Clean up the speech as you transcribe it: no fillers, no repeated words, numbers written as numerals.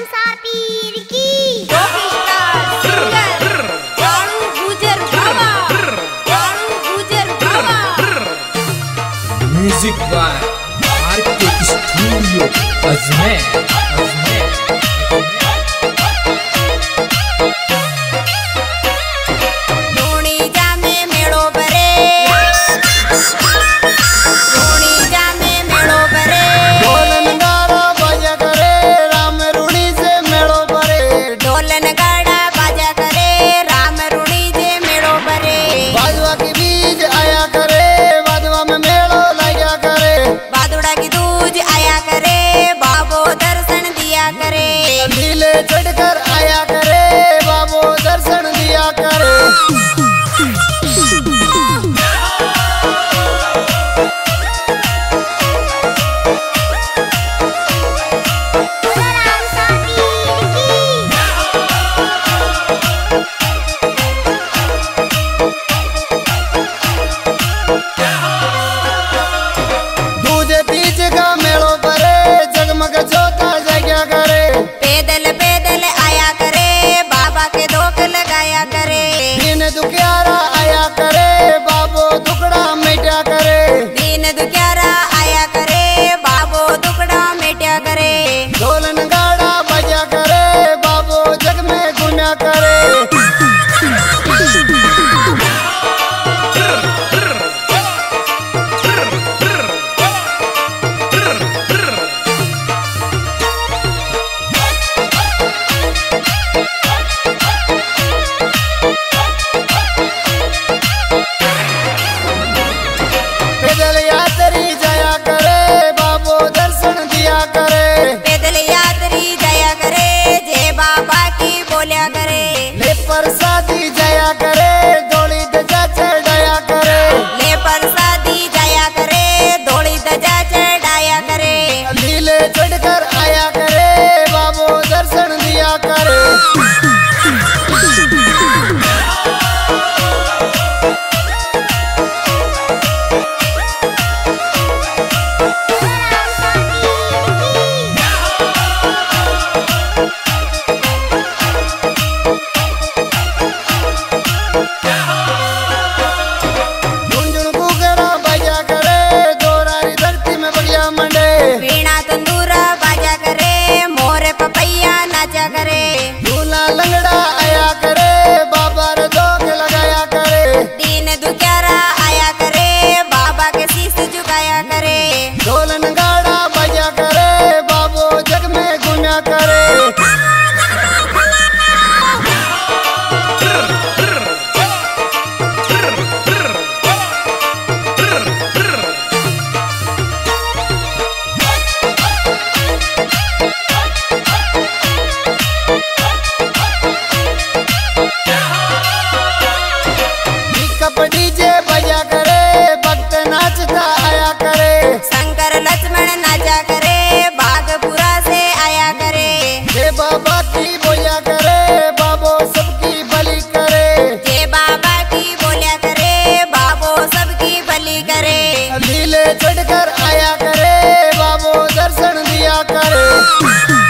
रामसा पीर की music by RK studio Ajmer. चढ़कर आया करे बाबू दर्शन दिया करे। दूजे तीज का मेड़ो परे जगमग जोता जगया करे। दीन दुखियारा आया करे बाबो दुखड़ा मिटा करे। दीन दुखियारा आया करे बाबो दुखड़ा मिटा करे। ढोल नगाड़ा बजा करे बाबो जग में घूमया करे। पैदल यात्री जाया करे बाबो दर्शन दिया करे। पैदल यात्री जाया करे जय बाबा की बोलिया करे। ले प्रसादी जाया करे धोली ध्वजा चढ़ाया करे। ले प्रसादी जाया करे धोली ध्वजा चढ़ाया करे। लीले चढ़कर आया करे बाबो दर्शन दिया करे। वीणा तंदूरा बाजा करे मोरे पपैया नाचा करे। दूल्हा लंगड़ा आया करे बाबा रे दोग लगाया करे। दीन दुखियारा आया करे बाबा के शीश झुकाया करे। ढोल नगाड़ा बजा करे बाबो जग में घूमया करे। डीजे बजा करे भक्त नाचता आया करे। शंकर लक्ष्मण नाचा करे बागपुरा से आया करे। जय बाबा की बोलिया करे बाबो सबकी भली करे। जय बाबा की बोलिया करे बाबो सबकी भली करे। लीले चढ़कर आया करे बाबो दर्शन दिया करे।